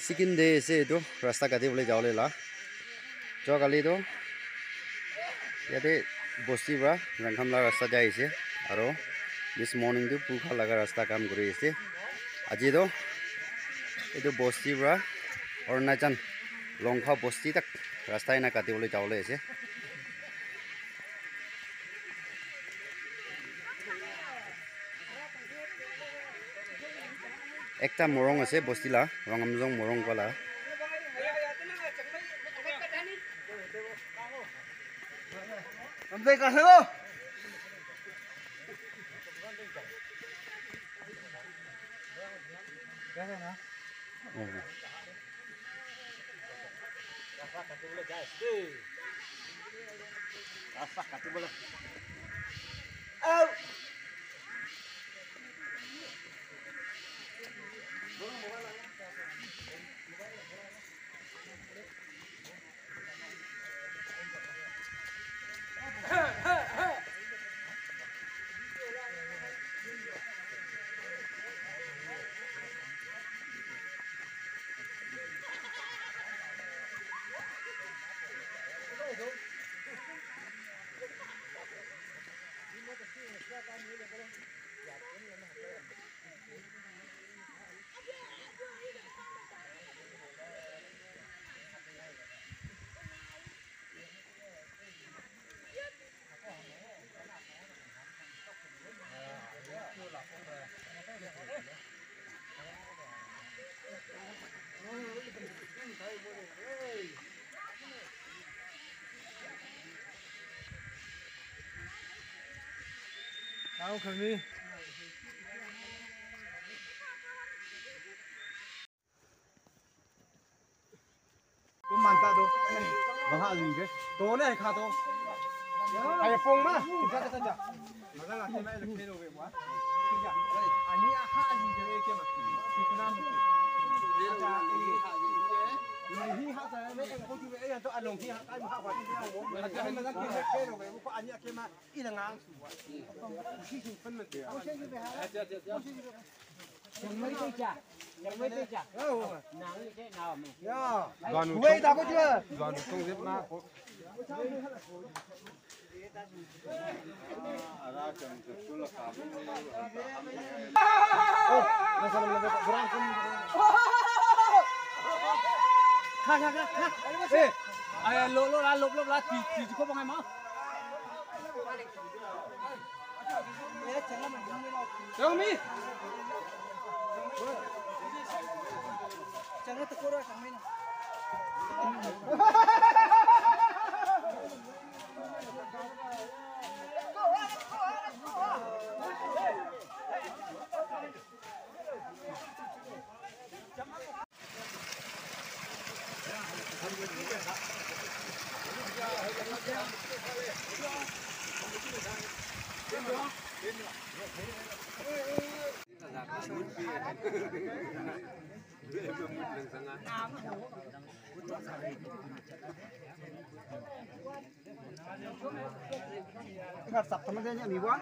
Second day se itu rasta kati boleh jauh le lah. Jauh kali itu, jadi bosti bra rangkam lah rasta jai se. Aro this morning tu pukha laga rasta kam kuri se. Aji itu bosti bra Arunachal longkha bosti tak rasta ina kati boleh jauh le se. Ekta morong ase bosti la rangamjong morong pala Sampai ka hello Tahu kami. Tôi mantap tu. Bahasa ni ke? Tu ni kah tu? Ayah pong mah. Kita saja. Maka nak kita nak kena over buat. Kita. Ani aha ni je ke mah. Kita nak. Ada ini. Long hi ha saya ni yang kau cuba yang tu long hi ha kai mah buat ini yang buat. Ada yang nak kita kena over. Bukan ani ke mah. Ini ngang suat. Mesti pun mesti. Chẳng mấy cây chả, chẳng mấy cây chả. Nắng như thế nào mình? Đoàn quay tao có chưa? Đoàn không giết ma có. Ê, lộp lá thì có bao ngày mà? Đâu mi? Chẳng có cô đâu chẳng mấy nào. Nggak sab teman saya ni buat.